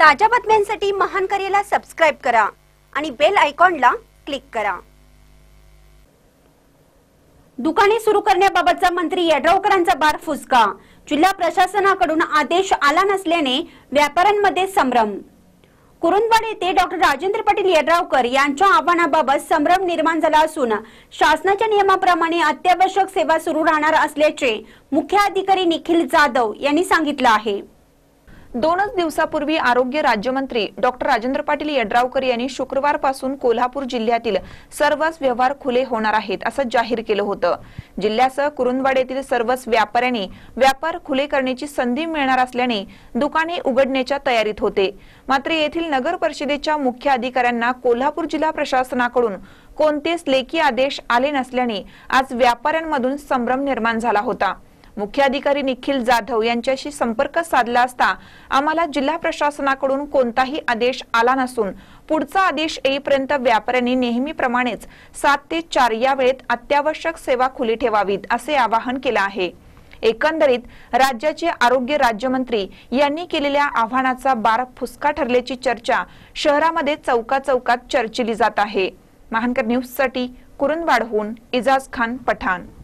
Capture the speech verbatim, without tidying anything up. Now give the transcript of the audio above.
ताज्या बातम्यांसाठी महान करेला सबस्क्राइब करा आणि बेल आयकॉनला क्लिक करा। दुकाने सुरू करण्याबाबतचा मंत्री यड्रावकरांचा बार फुसका। जिल्हा प्रशासनाकडून आदेश आला नसल्याने व्यापाऱ्यांमध्ये संभ्रम। कुरुंदवाड येथे डॉक्टर राजेंद्र पाटील यड्रावकर यांच्या आव्हानाबाबत संभ्रम निर्माण झाला असून शासनाच्या नियमाप्रमाणे अत्यावश्यक सेवा सुरू राहणार असल्याचे मुख्य अधिकारी निखिल जाधव यांनी सांगितले आहे। दोनच दिवसापूर्वी आरोग्य राज्यमंत्री डॉक्टर राजेंद्र पाटील यड्रावकर यांनी शुक्रवारपासून कोल्हापूर जिल्ह्यातील सर्वच व्यवहार खुले होणार आहेत असं जाहीर केलं होतं। जिल्ह्यासह कुरुंदवाड येथील सर्वच व्यापाऱ्यांनी व्यापार खुले करण्याची संधी मिळणार असल्याने दुकाने उघडण्याच्या तयारीत होते। मात्र येथील नगर परिषदेच्या मुख्य अधिकाऱ्यांना कोल्हापूर जिल्हा प्रशासनाकडून कोणतेच लेखी आदेश आले नसल्याने आज व्यापाऱ्यांमधून संभ्रम निर्माण झाला होता। मुख्य अधिकारी निखिल जाधव यांच्याशी संपर्क साधला असता आम्हाला जिल्हा प्रशासनाकडून कोणताही आदेश आला नसून पुढचा आदेश येईपर्यंत व्यापाऱ्यांनी नेहमीप्रमाणेच सात ते चार या वेळेत अत्यावश्यक सेवा खुली ठेवावीत असे आवाहन केले आहे। एकंदरीत राज्याचे आरोग्य राज्यमंत्री यांनी केलेल्या आव्हानाचा बार फुसका ठरल्याची चर्चा शहरामध्ये चौका चौकात चर्चिली जात आहे। महानकर न्यूज साठी कुरुंदवाडहून इजाज खान पठाण।